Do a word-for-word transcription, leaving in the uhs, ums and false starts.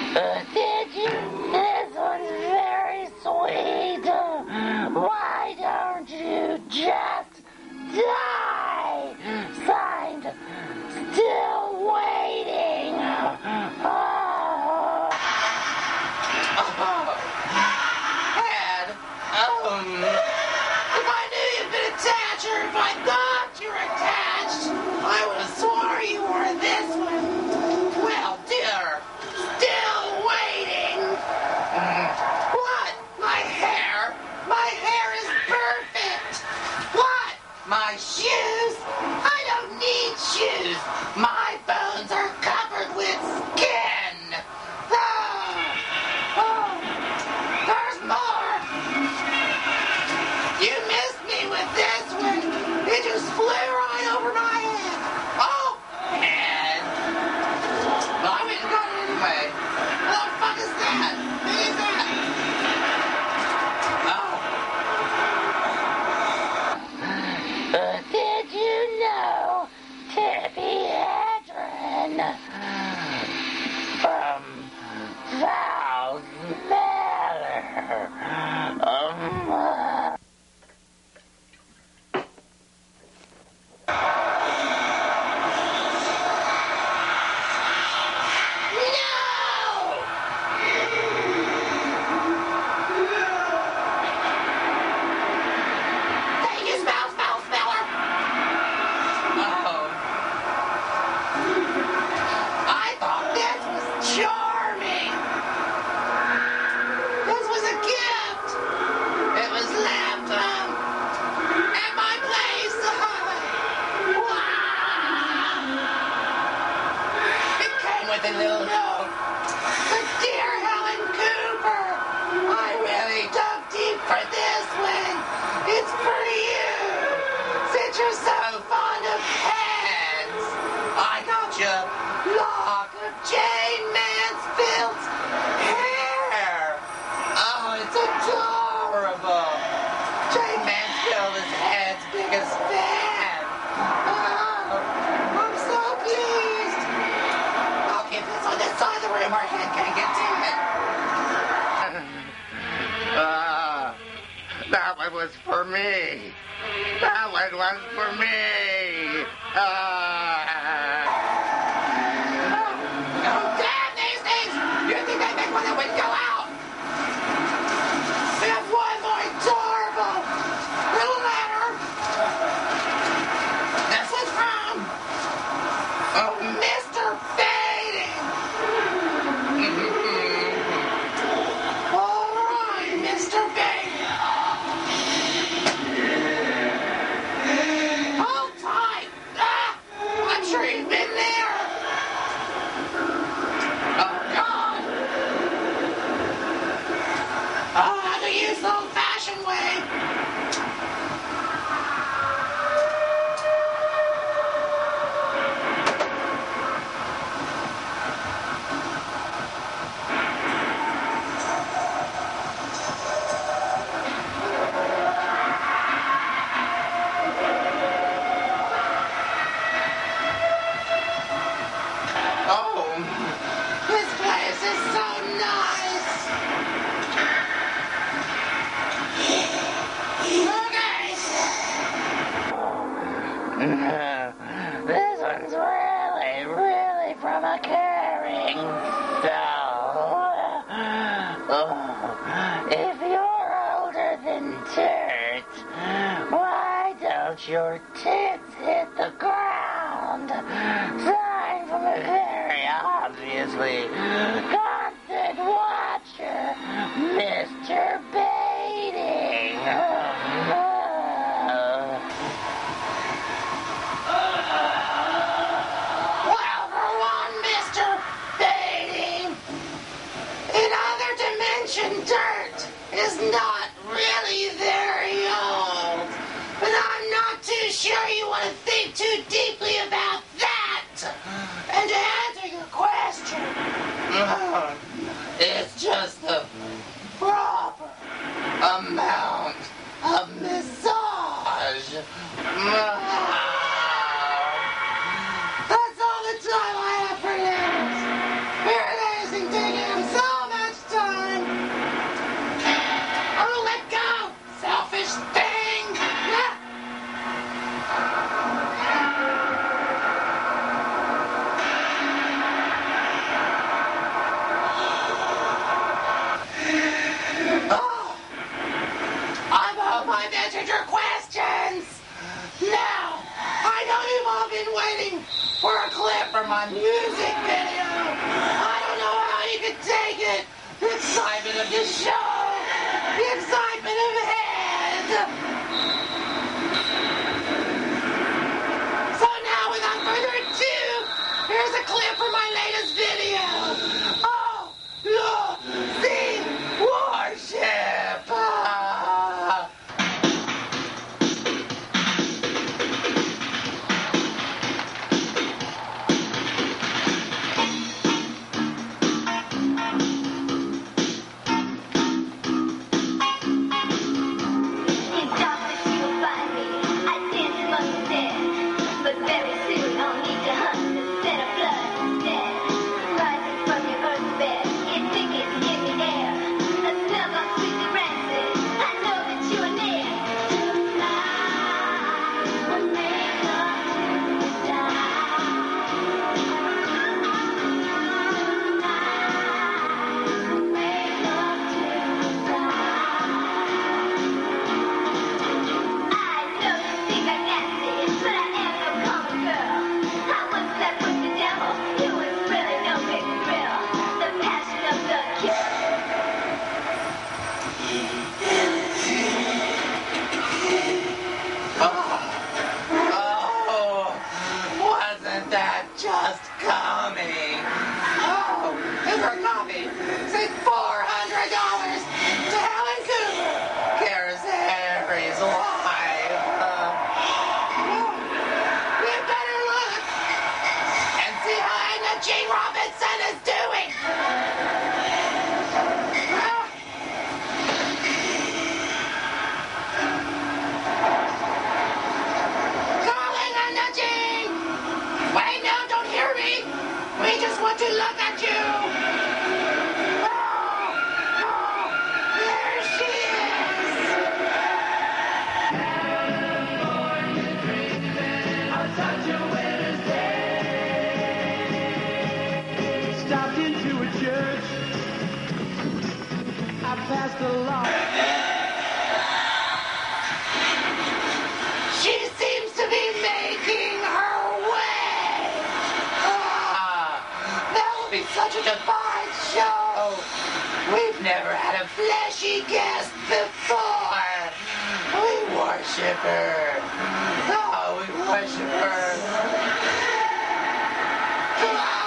Uh, did you? This one's very sweet. Why don't you just die? Signed, still waiting. Oh. Oh. Dad, um, if I knew you'd been attached, or if I thought you were attached, I would have swore you were this one. Well, dear, still waiting. What? My hair? My hair is perfect. What? My shoes? I don't need shoes. My bones are covered with skin. Oh, oh, there's more. You missed me with this one. It just flew right over my head. Oh, and well, I went and got it anyway. What the fuck is that? Who is that? Oh. Uh, did you know Tippy Hedren from Val's Manor? Um, uh, Hey, you smell, smell, smeller. Oh. I thought this was charming. This was a gift. It was left um, at my place. Wow. It came with a little note. But dear HeLen CoOper, I really dug deep for this one. It's for you. Since you're so fond of pets, I got you a lock of Jane Mansfield's hair. Oh, it's adorable. Jane Mansfield is Ed's biggest fan. Oh, I'm so pleased. I'll keep this on this side of the room where Ed can't get to it. uh, that one was for me. That one was for me. Uh, Oh, damn these things! You think they make one that would go out? We have one more adorable little letter. This is from oh, Mister Fading. All right, Mister Fading. Hold tight. Ah, I'm sure you've been there. Oh, God. Oh, the use the old-fashioned way. Oh, this place is so nice. Okay. this one's really, really from a caring soul. Oh, if you're older than dirt, why don't your tits hit the ground? Sign from a very obviously constant watcher, Mister Baiting. Well, for one, Mister Baiting, in other dimension, dirt is not really very old. But I'm not too sure you want to think too deeply about that. And to answer your question, it's just the proper amount of massage. That's all the time I have for now. Here, ladies and diggers. can take it. The excitement of the show. The excitement of head. So now, without further ado, here's a clip from my latest video. Oh, look, see, worship. Ah. Edna Jean Robinson is doing. Calling Edna Jean. Wait, no, don't hear me. We just want to look at you. Oh, oh, there she Stopped into a church. I passed along. She seems to be making her way. Ah, that will be such a divine show. We've never had a fleshy guest before. We worship her. Oh, we worship her.